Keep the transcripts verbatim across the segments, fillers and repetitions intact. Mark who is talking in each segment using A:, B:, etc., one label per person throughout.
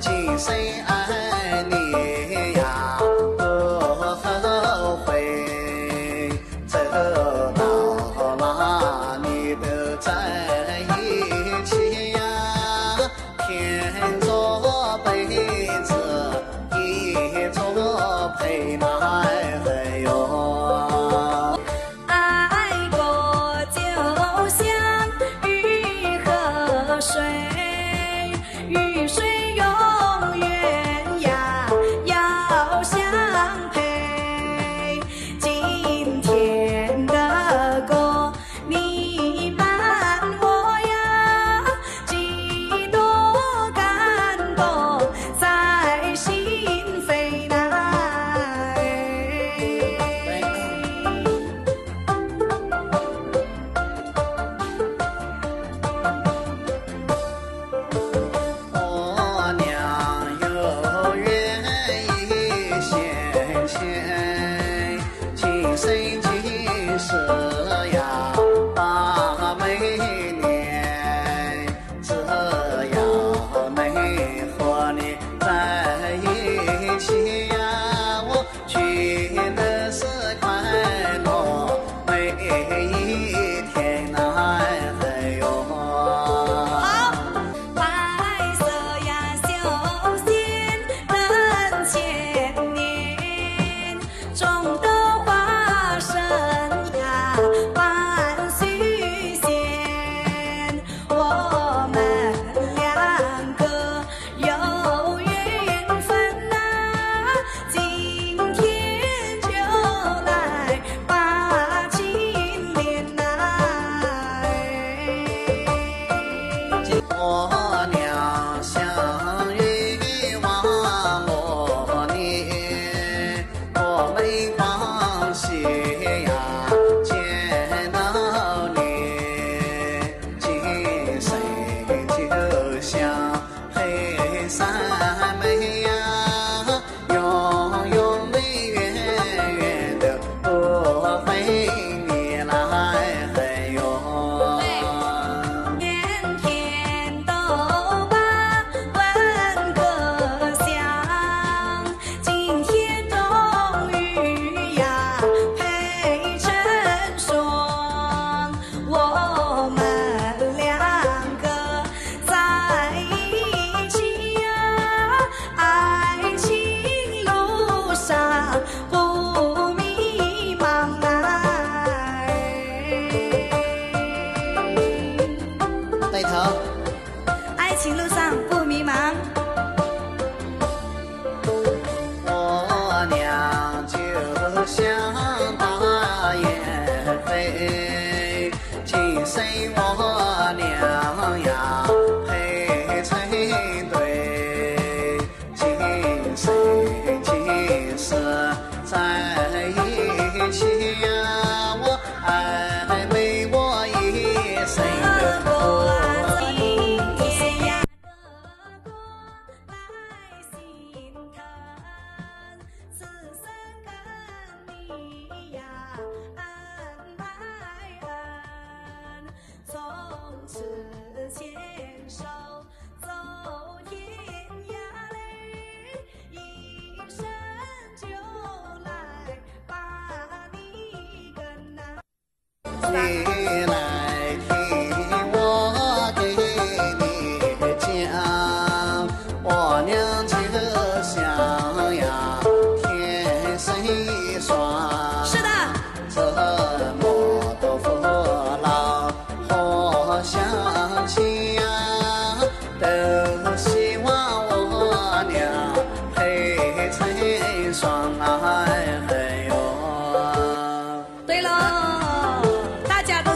A: 今生爱你呀，不后悔，走到哪里都在一起呀，天作被子，地作陪伴。哎呦，
B: 爱过就像鱼和水，鱼水永远呀要相陪。今天的歌你伴我呀，几多感动在心扉呐。
A: 我俩有缘一线牵，今生今世呀把每年，只要能和你在一起呀，我觉得是快乐每一天呐。哎呦，
B: 好，白色呀修仙人千年，种的花生呀万续仙。我们两个有缘分呐，今天就来把情连呐。
A: 我俩相遇忘我年，我没关系呀，见到你，今生就像黑山妹呀，永永没远远的不会你来。哎呦，
B: 年天都把问个香，今天终于呀配成双。我们两个在一起呀，爱情路上不迷茫啊。
A: 对头。
B: 爱情路上不迷茫。
A: 我俩就像大雁飞，今生我俩呀配成对，今生今世在一起呀，我爱美我一生的
B: 过
A: 我。
B: 今天呀的过来心疼，此生跟你呀恩爱恩，从此牵手走天涯嘞，一生就来把你跟呐。
A: 你来听我给你讲，我俩就像呀天生一双，
B: 是的，
A: 怎么都不老和相亲呀，都希望我俩配成双啊。哎呦，
B: 对喽，大家都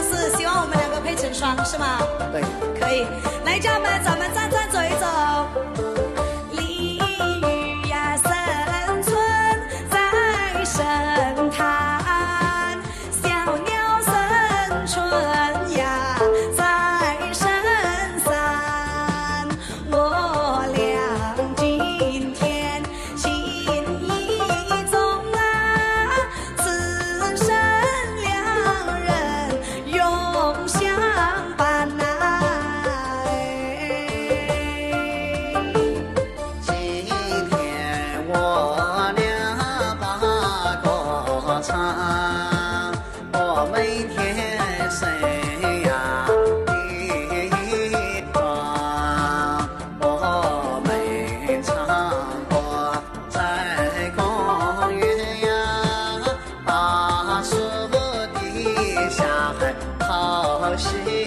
A: 心